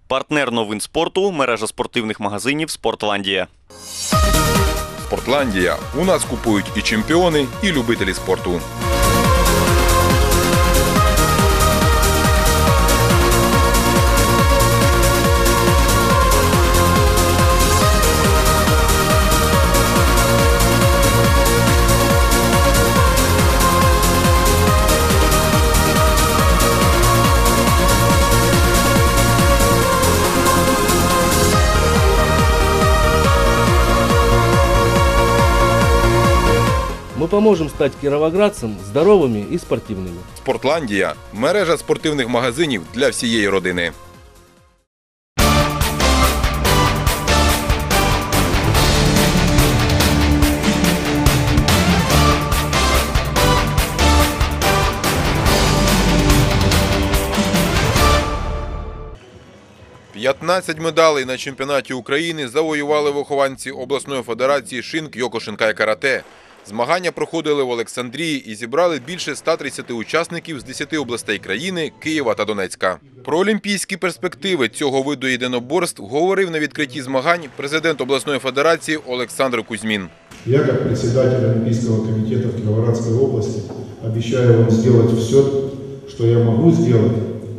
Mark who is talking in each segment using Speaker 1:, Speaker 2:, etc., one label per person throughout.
Speaker 1: Партнер новин спорту – мережа спортивних магазинів «Спортландія».
Speaker 2: «Спортландія». У нас купують і чемпіони, і любителі спорту.
Speaker 3: Мы поможем стать кировоградцам здоровыми и спортивными.
Speaker 2: «Спортландія» – мережа спортивних магазинів для всієї родини. «15 медалей на чемпіонаті України завоювали вихованці обласної федерації Шин-Кьокушинкай карате. Змагання проходили в Олександрії і зібрали більше 130 учасників з 10 областей країни, Києва та Донецька. Про олімпійські перспективи цього виду єдиноборств говорив на відкритті змагань президент обласної федерації Олександр Кузьмін.
Speaker 4: Я, как председатель Олимпийского комитета в Кировоградской области, обещаю вам сделать все, что я могу сделать,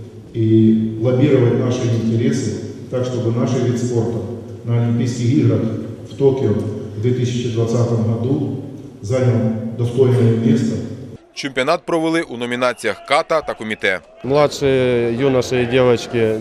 Speaker 4: и лоббировать наши интересы, так, чтобы наш вид спорта на Олимпийских играх в Токио в 2020 году занял достойное место.
Speaker 2: Чемпіонат провели у номінаціях «Ката» та «Коміте».
Speaker 5: Младшие юноши и девочки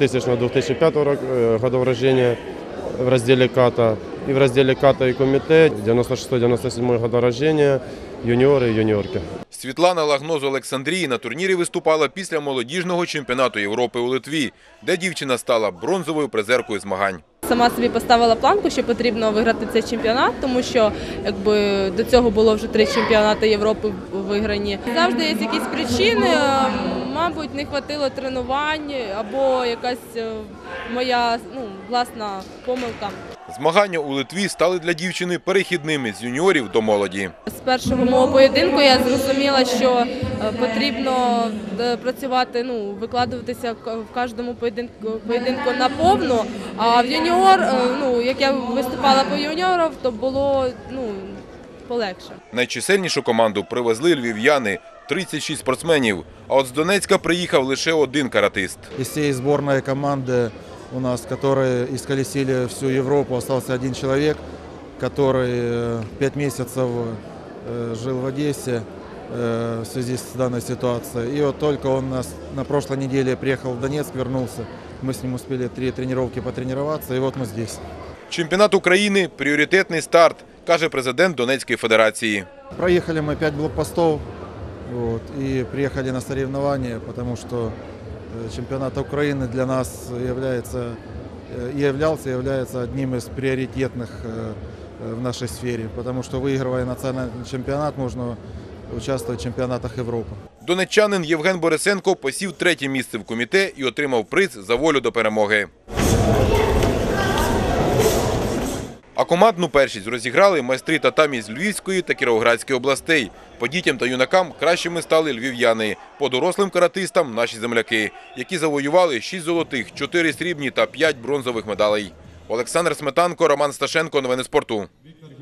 Speaker 5: 2000-2005 годов рождения в разделе «Ката». И в разделе «Ката» и «Комите» 96-97 года рождения, юниоры и юниорки.
Speaker 2: Світлана Лагно з Олександрії на турнірі виступала після молодіжного чемпіонату Європи у Литві, де дівчина стала бронзовою призеркою змагань.
Speaker 6: Сама собі поставила планку, що потрібно виграти цей чемпіонат, тому що до цього було вже 3 чемпіонати Європи виграні. Завжди є якісь причини, мабуть, не хватило тренувань або якась моя власна помилка.
Speaker 2: Змагання у Литві стали для дівчини перехідними з юніорів до молоді.
Speaker 6: З першого мого поєдинку я зрозуміла, що потрібно працювати, викладуватися в кожному поєдинку наповну, а в юніор, як я виступала по юніорів, то було полегше.
Speaker 2: Найчисельнішу команду привезли львів'яни – 36 спортсменів, а от з Донецька приїхав лише один каратист.
Speaker 7: Из всей сборной команды у нас, которые исколесили всю Европу, остался один человек, который 5 месяцев жил в Одессе в связи с данной ситуацией. И вот только он на прошлой неделе приехал в Донецк, вернулся. Мы с ним успели 3 тренировки потренироваться, и вот мы здесь.
Speaker 2: Чемпіонат України – пріоритетний старт, каже президент Донецької федерації.
Speaker 7: Проехали мы 5 блокпостов и приехали на соревнования, потому что чемпионат Украины для нас является одним из приоритетных в нашей сфере, потому что, выигрывая национальный чемпионат, можно участвовать в чемпионатах Европы.
Speaker 2: Донеччанин Євген Борисенко посів 3-е місце в коміте і отримав приз за волю до перемоги. А командну першість розіграли майстри татамі з Львівської та Кіровоградської областей. По дітям та юнакам кращими стали львів'яни, по дорослим каратистам – наші земляки, які завоювали 6 золотих, 4 срібні та 5 бронзових медалей. Олександр Сметанко, Роман Сташенко. Новини спорту.